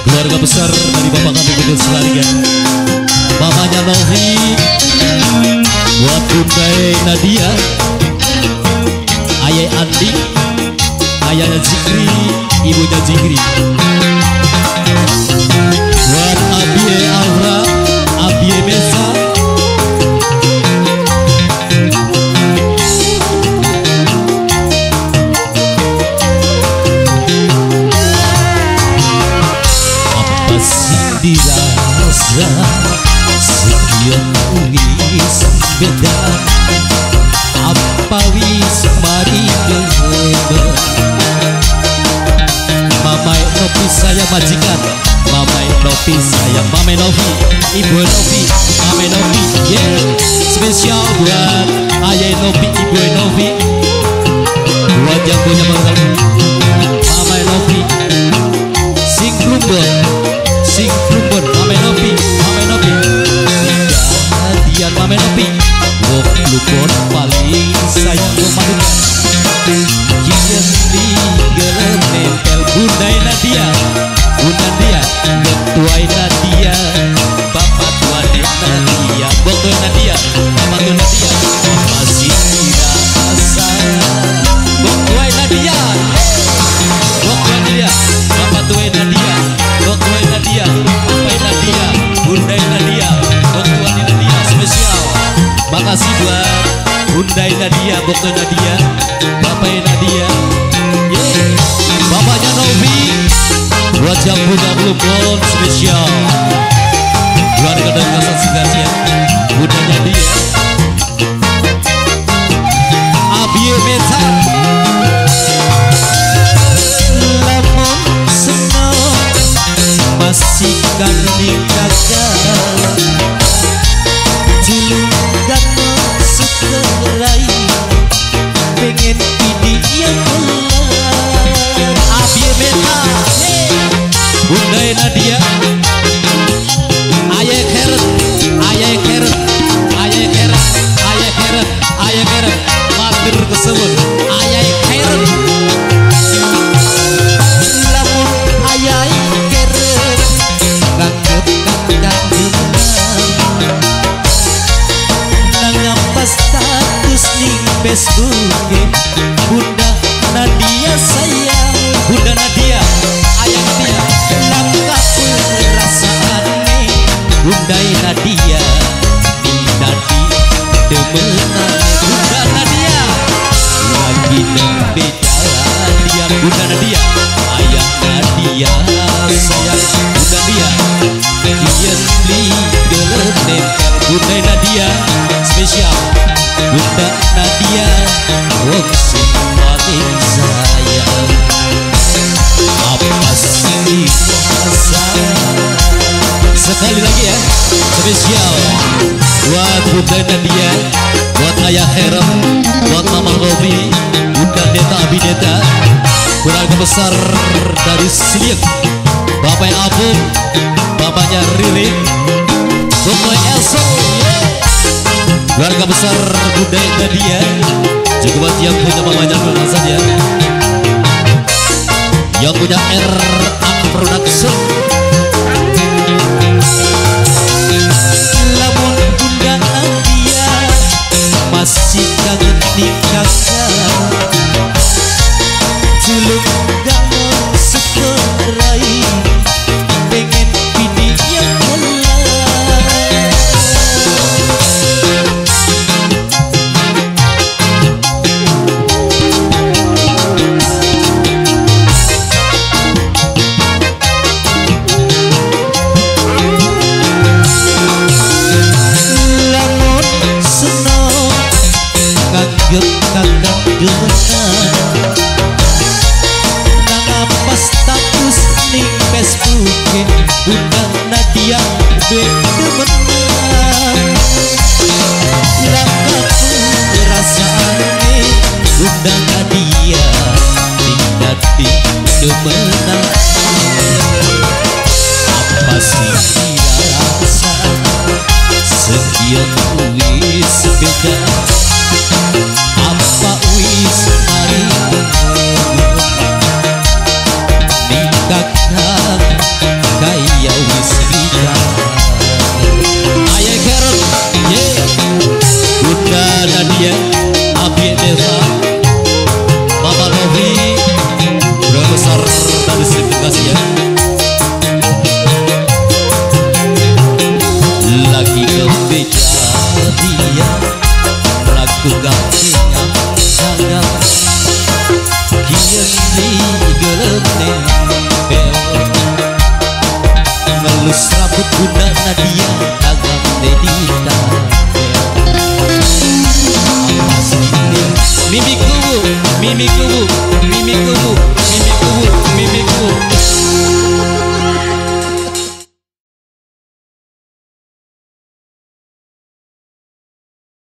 keluarga besar dari bapak kami Bunda Selariga, mamanya Novi, buat Bunda Nadia, ayah Andi, ayahnya Zikri, ibunya Zikri, buat Abie Alra, Abie Mesa, apa sih dirasa setiap wis beda, apa wis mari beda. Mamai Novi saya majikan, Mamai Novi saya Mamai Novi, Ibu Novi, Mamai Novi, yeah. Spesial buat Ayah Novi, Ibu Novi, buat yang punya modal Mamai Novi, sing plumbon, Mamai Novi, Mamai Novi, Dian Mamai Novi, wong plumbon paling sayang memadukan. Kian di gelem nempel Bunda Nadia, Bunda Nadia, ketuai Nadia, bapak tua Nadia, bokto Nadia, bapak tua Nadia, masih dirasa, bokto Nadia, bokto Nadia, bapak tua Nadia, bokto Nadia, bapak Nadia, Bunda Nadia, bokto Nadia spesial. Makasih buat Bunda Nadia, bokto Nadia, bapak Nadia, yeah. Bapaknya Novi, buat yang punya belum spesial. Keluarga dan kasat sigasi ya, Bundanya dia, Abie Meta, lamun senang masih kangen kakak, cilung dan sekerai, pengen video pelan. Abie Meta, Bunda Nadia, ayah Keret, ayah Keret, ayah Keret, ayah Keret, ayah Keret, matur kesebut, ayah Keret. Lamun ayah Keret, nganggep kakak gemenang, nangapa status di Facebook, Bunda Nadia sayang, Bunda Nadia, ayah Nadia, langkah perasaannya, Bunda Nadia, di Nadi demenan, Bunda Nadia, lagi nembe jalan, Bunda Nadia, ayah Nadia sayang, Bunda Nadia, kian beli gelem nempel, Bunda Nadia spesial, Bunda Nadia, wong sing paling sayang. Apa sih rasa? Sekali lagi ya, spesial buat Bunda Nadia, buat ayah Herem, buat Mama Robi, Bunda Neta Abineta, keluarga besar dari Siliek, Bapak Abu, Bapaknya Riri, Bapak Elso, keluarga besar Bunda Nadia, juga buat yang punya mamanya dulu saja, yang punya RA Production. Lamun Bunda Nadia masih kangen di kakak, celuk gamon sekerai, pengen video pelan. Kakak gemenan, nangapa status ning Facebook, Bunda Nadia demenan, langkah perasaannya, Bunda Nadia, ning Nadi demenan. Apa sih dirasa sekian wis beda, apa wis mari ning kakak Mimi kubu, Mimi kubu, Mimi kubu.